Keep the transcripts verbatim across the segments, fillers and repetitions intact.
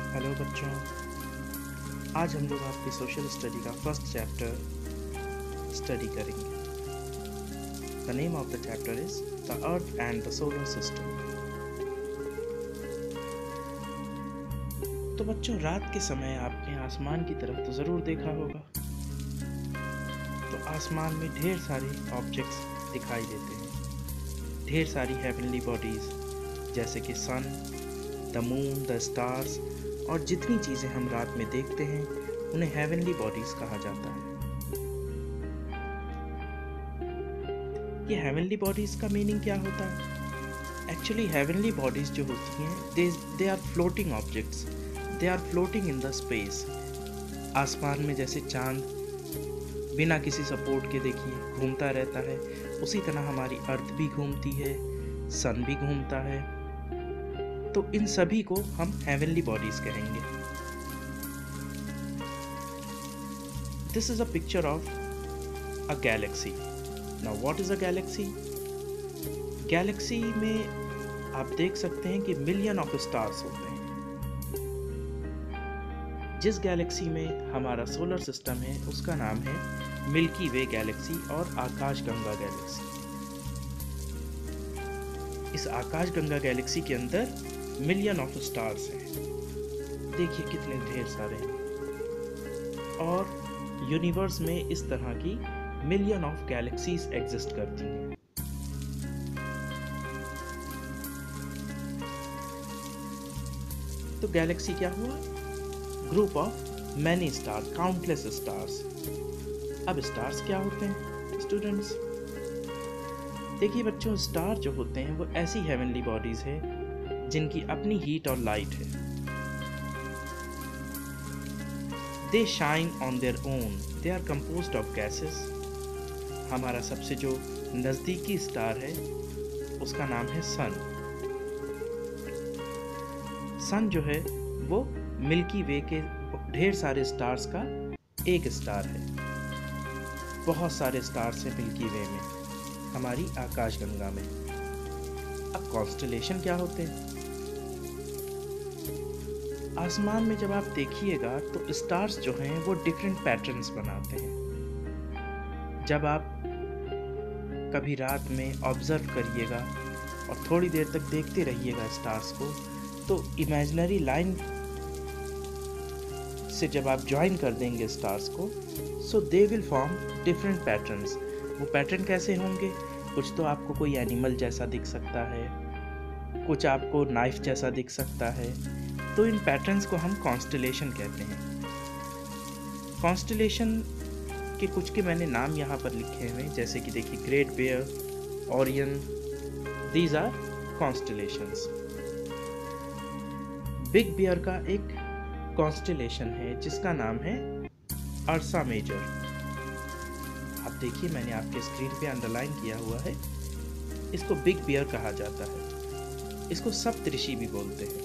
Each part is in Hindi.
हेलो बच्चों, आज हम लोग आपकी सोशल स्टडी का फर्स्ट चैप्टर स्टडी करेंगे। The name of the chapter is the earth and the solar system. तो बच्चों, रात के समय आपने आसमान की तरफ तो ज़रूर देखा होगा। तो आसमान में ढेर सारे ऑब्जेक्ट्स दिखाई देते हैं, ढेर सारी हेवनली बॉडीज़ जैसे कि sun, the moon, the stars, और जितनी चीज़ें हम रात में देखते हैं उन्हें हेवनली बॉडीज़ कहा जाता है। ये हेवनली बॉडीज़ का मीनिंग क्या होता है? एक्चुअली हेवनली बॉडीज़ जो होती हैं they they are floating objects, they are floating in the space. आसमान में जैसे चांद बिना किसी सपोर्ट के देखिए घूमता रहता है, उसी तरह हमारी अर्थ भी घूमती है, सन भी घूमता है। तो इन सभी को हम हेवनली बॉडीज कहेंगे। This is a picture of a galaxy. Now what is a galaxy? Galaxy में आप देख सकते हैं कि मिलियन ऑफ स्टार्स होते हैं। जिस गैलेक्सी में हमारा सोलर सिस्टम है उसका नाम है मिल्की वे गैलेक्सी और आकाशगंगा गैलेक्सी। इस आकाशगंगा गैलेक्सी के अंदर मिलियन ऑफ स्टार्स हैं, देखिए कितने ढेर सारे हैं। और यूनिवर्स में इस तरह की मिलियन ऑफ गैलेक्सीज एग्जिस्ट करती हैं। तो गैलेक्सी क्या हुआ? Group of many stars, countless stars. अब स्टार्स क्या होते हैं स्टूडेंट्स? देखिए बच्चों, स्टार जो होते हैं वो ऐसी हेवनली बॉडीज है जिनकी अपनी हीट और लाइट है। They shine on their own, they are composed of gases. हमारा सबसे जो नज़दीकी स्टार है उसका नाम है सन। सन जो है वो मिल्की वे के ढेर सारे स्टार्स का एक स्टार है। बहुत सारे स्टार्स हैं मिल्की वे में, हमारी आकाशगंगा में। अब कॉन्स्टलेशन क्या होते हैं? आसमान में जब आप देखिएगा तो स्टार्स जो हैं वो डिफरेंट पैटर्न्स बनाते हैं। जब आप कभी रात में ऑब्जर्व करिएगा और थोड़ी देर तक देखते रहिएगा स्टार्स को, तो इमेजिनरी लाइन से जब आप ज्वाइन कर देंगे स्टार्स को, so they will form different patterns. वो पैटर्न कैसे होंगे? कुछ तो आपको कोई एनिमल जैसा दिख सकता है, कुछ आपको नाइफ जैसा दिख सकता है। तो इन पैटर्न्स को हम कॉन्स्टलेशन कहते हैं। कॉन्स्टलेशन के कुछ के मैंने नाम यहाँ पर लिखे हुए हैं, जैसे कि देखिए Great Bear, Orion, these are constellations. Big Bear का एक कॉन्स्टलेशन है जिसका नाम है अर्सा मेजर। आप देखिए मैंने आपके स्क्रीन पे अंडरलाइन किया हुआ है। इसको बिग बियर कहा जाता है, इसको सप्तऋषि भी बोलते हैं।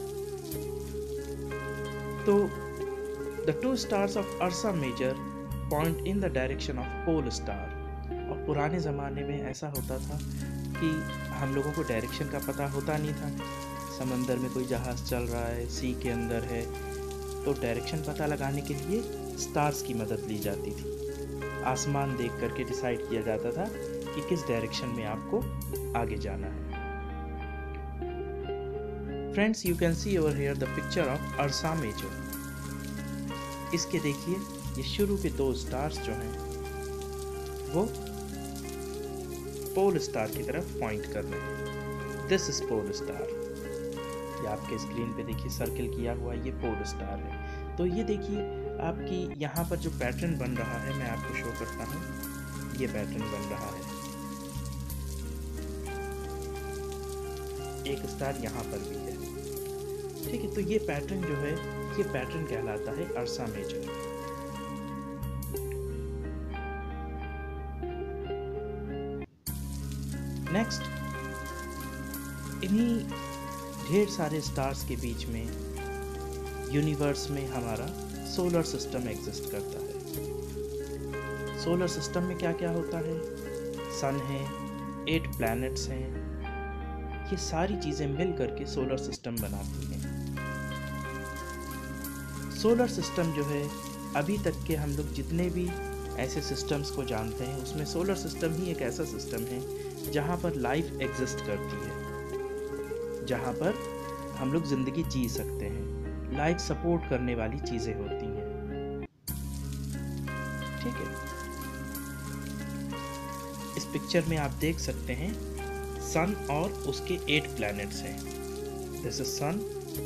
तो the two stars of Ursa Major point in the direction of pole star. और पुराने ज़माने में ऐसा होता था कि हम लोगों को डायरेक्शन का पता होता नहीं था। समंदर में कोई जहाज़ चल रहा है, सी के अंदर है, तो डायरेक्शन पता लगाने के लिए स्टार्स की मदद ली जाती थी। आसमान देख करके डिसाइड किया जाता था कि किस डायरेक्शन में आपको आगे जाना है। Friends, you can see over here the picture of Ursa Major. इसके देखिए ये शुरू के दो स्टार्स जो हैं वो पोल स्टार की तरफ पॉइंट कर रहे हैं। This is pole star. ये आपके स्क्रीन पे देखिए सर्कल किया हुआ ये पोल स्टार है। तो ये देखिए आपकी यहाँ पर जो पैटर्न बन रहा है, मैं आपको शो करता हूँ। ये पैटर्न बन रहा है, एक स्टार यहाँ पर भी है, ठीक है। तो ये पैटर्न जो है ये पैटर्न कहलाता है अर्सा मेजर। नेक्स्ट, इन्हीं ढेर सारे स्टार्स के बीच में यूनिवर्स में हमारा सोलर सिस्टम एग्जिस्ट करता है। सोलर सिस्टम में क्या क्या होता है? सन है, एट प्लैनेट्स हैं, ये सारी चीज़ें मिल करके सोलर सिस्टम बनाती हैं। सोलर सिस्टम जो है, अभी तक के हम लोग जितने भी ऐसे सिस्टम्स को जानते हैं उसमें सोलर सिस्टम ही एक ऐसा सिस्टम है जहाँ पर लाइफ एग्जिस्ट करती है, जहाँ पर हम लोग ज़िंदगी जी सकते हैं, लाइफ सपोर्ट करने वाली चीज़ें होती हैं। ठीक है, इस पिक्चर में आप देख सकते हैं सन और उसके एट प्लैनेट्स हैं। This is sun,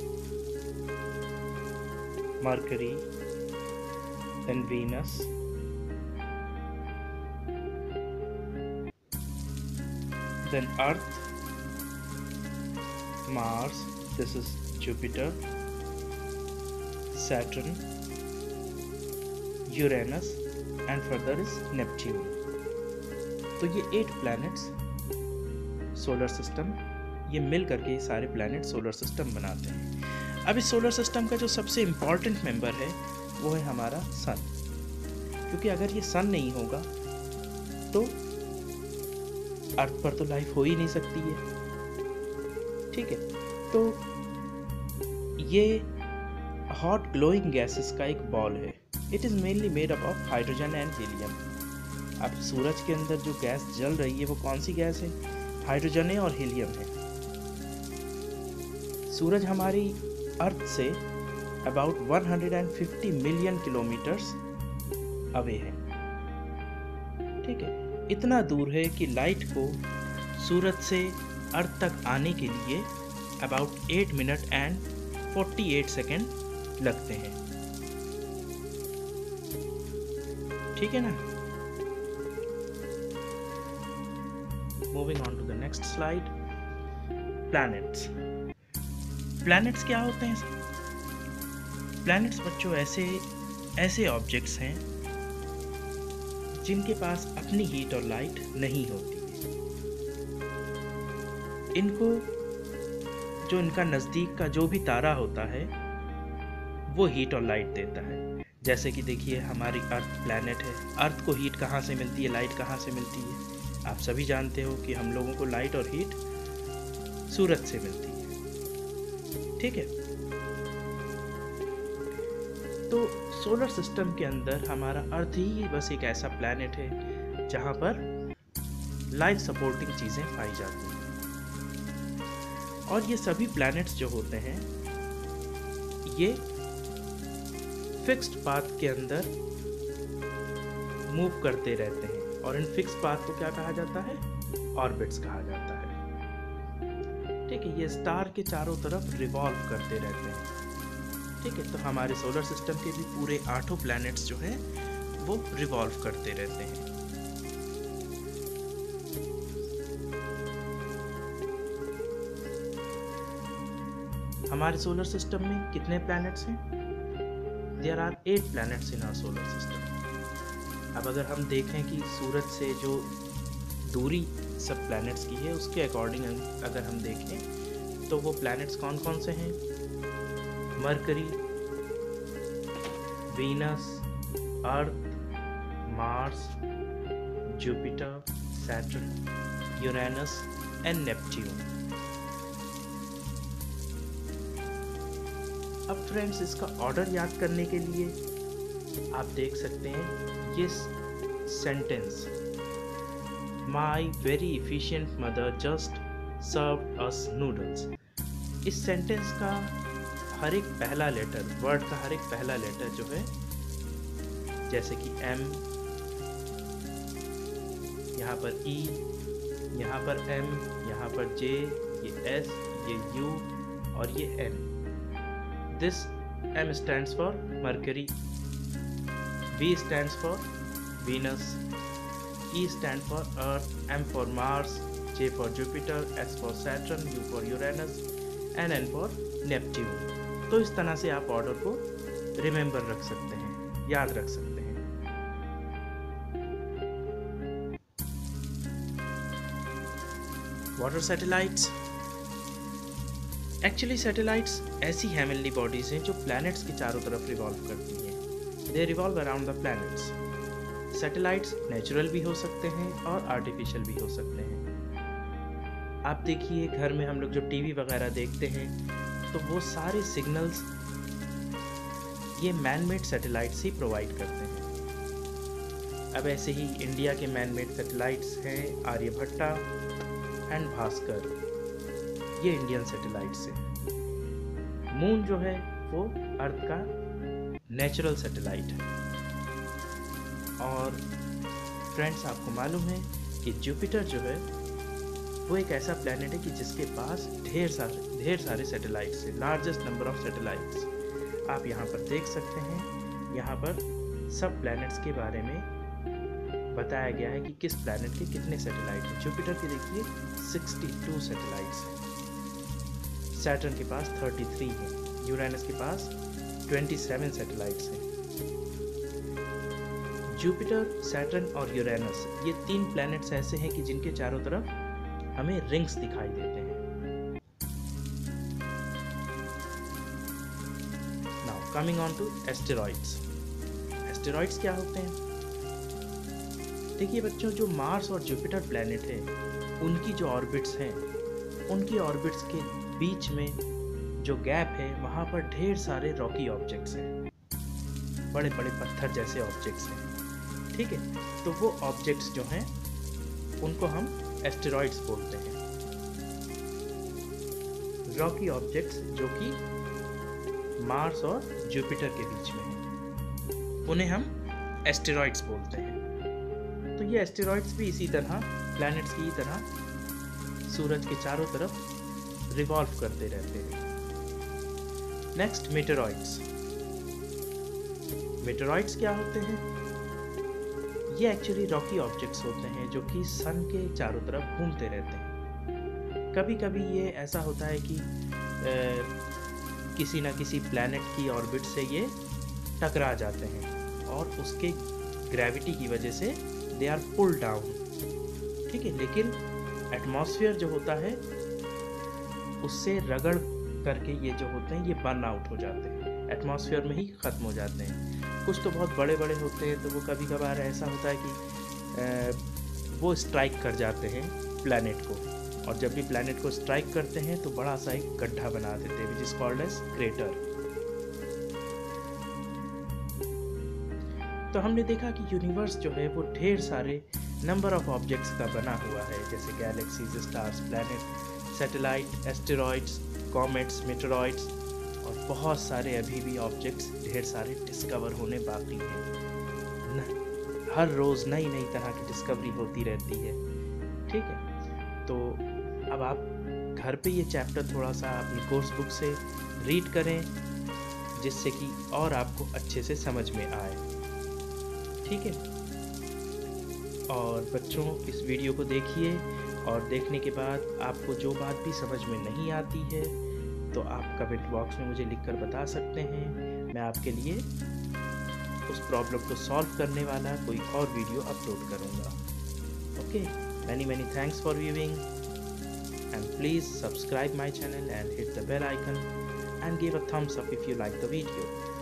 Mercury, then Venus, then Earth, Mars, this is Jupiter, Saturn, Uranus and further is Neptune. तो ये एट प्लैनेट्स सोलर सिस्टम, ये मिल करके ये सारे प्लैनेट सोलर सिस्टम बनाते हैं। अब इस सोलर सिस्टम का जो सबसे इम्पॉर्टेंट मेंबर है वो है हमारा सन, क्योंकि अगर ये सन नहीं होगा तो अर्थ पर तो लाइफ हो ही नहीं सकती है। ठीक है, तो ये हॉट ग्लोइंग गैसेस का एक बॉल है। It is mainly made up of hydrogen and helium. अब सूरज के अंदर जो गैस जल रही है वो कौन सी गैस है? हाइड्रोजन है और हीलियम है। सूरज हमारी अर्थ से अबाउट एक सौ पचास मिलियन किलोमीटर्स अवे है। ठीक है, इतना दूर है कि लाइट को सूरज से अर्थ तक आने के लिए अबाउट एट मिनट एंड अड़तालीस सेकेंड लगते हैं। ठीक है ना? Moving on to the next slide. Planets. Planets क्या होते हैं? प्लैनेट्स बच्चों ऐसे ऐसे ऑब्जेक्ट्स हैं जिनके पास अपनी हीट और लाइट नहीं होती है। इनको जो इनका नज़दीक का जो भी तारा होता है वो हीट और लाइट देता है। जैसे कि देखिए हमारी अर्थ प्लैनेट है, अर्थ को हीट कहाँ से मिलती है, लाइट कहाँ से मिलती है? आप सभी जानते हो कि हम लोगों को लाइट और हीट सूरज से मिलती है। ठीक है, तो सोलर सिस्टम के अंदर हमारा अर्थ ही बस एक ऐसा प्लैनेट है जहाँ पर लाइफ सपोर्टिंग चीज़ें पाई जाती हैं। और ये सभी प्लैनेट्स जो होते हैं ये फिक्स्ड पाथ के अंदर मूव करते रहते हैं, और इन फिक्स पाथ को क्या कहा जाता है? ऑर्बिट्स कहा जाता है। ठीक है, ये स्टार के चारों तरफ रिवॉल्व करते रहते हैं। ठीक है, तो हमारे सोलर सिस्टम के भी पूरे आठों प्लैनेट्स जो हैं वो रिवॉल्व करते रहते हैं। हमारे सोलर सिस्टम में कितने प्लैनेट्स हैं? There are eight planets in our solar system. अब अगर हम देखें कि सूरज से जो दूरी सब प्लैनेट्स की है उसके अकॉर्डिंग अगर हम देखें तो वो प्लैनेट्स कौन कौन से हैं? Mercury, Venus, Earth, Mars, Jupiter, Saturn, Uranus and Neptune. अब फ्रेंड्स, इसका ऑर्डर याद करने के लिए आप देख सकते हैं ये sentence, my very efficient mother just served us noodles. इस सेंटेंस का हर एक पहला लेटर, वर्ड का हर एक पहला लेटर जो है, जैसे कि एम, यहाँ पर ई, यहाँ पर एम, यहाँ पर जे, ये एस, ये यू और ये N. This M stands for Mercury, V stands for Venus, E stand for Earth, M for Mars, J for Jupiter, S for Saturn, U for Uranus and N for Neptune. तो इस तरह से आप ऑर्डर को रिमेंबर रख सकते हैं, याद रख सकते हैं। What are satellites. एक्चुअली सैटेलाइट्स ऐसी हेवनली बॉडीज हैं जो प्लैनेट्स के चारों तरफ रिवॉल्व करती हैं। They revolve around the planets. Satellites natural भी हो सकते हैं और आर्टिफिशियल भी हो सकते हैं। आप देखिए घर में हम लोग जो टीवी वगैरह देखते हैं तो वो सारे सिग्नल्स ये मैन मेड सैटेलाइट्स ही प्रोवाइड करते हैं। अब ऐसे ही इंडिया के मैन मेड सैटेलाइट्स हैं आर्यभट्टा एंड भास्कर, ये इंडियन सैटेलाइट्स हैं। मून जो है वो अर्थ का नेचुरल सैटेलाइट है। और फ्रेंड्स, आपको मालूम है कि जुपिटर जो है वो एक ऐसा प्लैनेट है कि जिसके पास ढेर सारे ढेर सारे सैटेलाइट्स हैं, लार्जेस्ट नंबर ऑफ सैटेलाइट्स। आप यहाँ पर देख सकते हैं, यहाँ पर सब प्लैनेट्स के बारे में बताया गया है कि किस प्लैनेट के कितने सैटेलाइट हैं। जुपिटर के देखिए बासठ सैटेलाइट्स हैं, सैटर्न के पास तैंतीस हैं, यूरेनस के पास सत्ताईस सैटेलाइट्स हैं। जुपिटर, सैटर्न और यूरेनस ये तीन प्लैनेट्स ऐसे हैं कि जिनके चारों तरफ हमें रिंग्स दिखाई देते हैं। Now coming on to asteroids. Asteroids क्या होते हैं? देखिए बच्चों, जो मार्स और जुपिटर प्लैनेट है उनकी जो ऑर्बिट्स हैं, उनकी ऑर्बिट्स के बीच में जो गैप है वहाँ पर ढेर सारे रॉकी ऑब्जेक्ट्स हैं, बड़े बड़े पत्थर जैसे ऑब्जेक्ट्स हैं। ठीक है, तो वो ऑब्जेक्ट्स जो हैं उनको हम एस्टेरॉइड्स बोलते हैं। रॉकी ऑब्जेक्ट्स जो कि मार्स और जुपिटर के बीच में हैं, उन्हें हम एस्टेरॉइड्स बोलते हैं। तो ये एस्टेरॉइड्स भी इसी तरह प्लैनेट्स की तरह सूरज के चारों तरफ रिवॉल्व करते रहते हैं। Next, meteoroids. मेटेरॉइड्स क्या होते हैं? ये एक्चुअली रॉकी ऑब्जेक्ट्स होते हैं जो कि सन के चारों तरफ घूमते रहते हैं। कभी कभी ये ऐसा होता है कि ए, किसी ना किसी प्लैनेट की ऑर्बिट से ये टकरा जाते हैं और उसके ग्रेविटी की वजह से दे आर पुल डाउन। ठीक है, लेकिन एटमॉस्फेयर जो होता है उससे रगड़ करके ये जो होते हैं ये बर्न आउट हो जाते हैं, एटमॉस्फेयर में ही ख़त्म हो जाते हैं। कुछ तो बहुत बड़े बड़े होते हैं, तो वो कभी कभार ऐसा होता है कि ए, वो स्ट्राइक कर जाते हैं प्लैनेट को, और जब भी प्लैनेट को स्ट्राइक करते हैं तो बड़ा सा एक गड्ढा बना देते हैं, which is called as crater. तो हमने देखा कि यूनिवर्स जो है वो ढेर सारे नंबर ऑफ ऑब्जेक्ट्स का बना हुआ है, जैसे galaxies, stars, planet, satellite, asteroids, comets, meteoroids, और बहुत सारे अभी भी ऑब्जेक्ट्स ढेर सारे डिस्कवर होने बाकी हैं। न, हर रोज़ नई नई तरह की डिस्कवरी होती रहती है। ठीक है, तो अब आप घर पे ये चैप्टर थोड़ा सा अपनी कोर्स बुक से रीड करें, जिससे कि और आपको अच्छे से समझ में आए। ठीक है, और बच्चों इस वीडियो को देखिए, और देखने के बाद आपको जो बात भी समझ में नहीं आती है तो आप कमेंट बॉक्स में मुझे लिखकर बता सकते हैं। मैं आपके लिए उस प्रॉब्लम को सॉल्व करने वाला कोई और वीडियो अपलोड करूँगा। Okay, many many thanks for viewing, and please subscribe my channel and hit the bell icon and give a thumbs up if you like the video.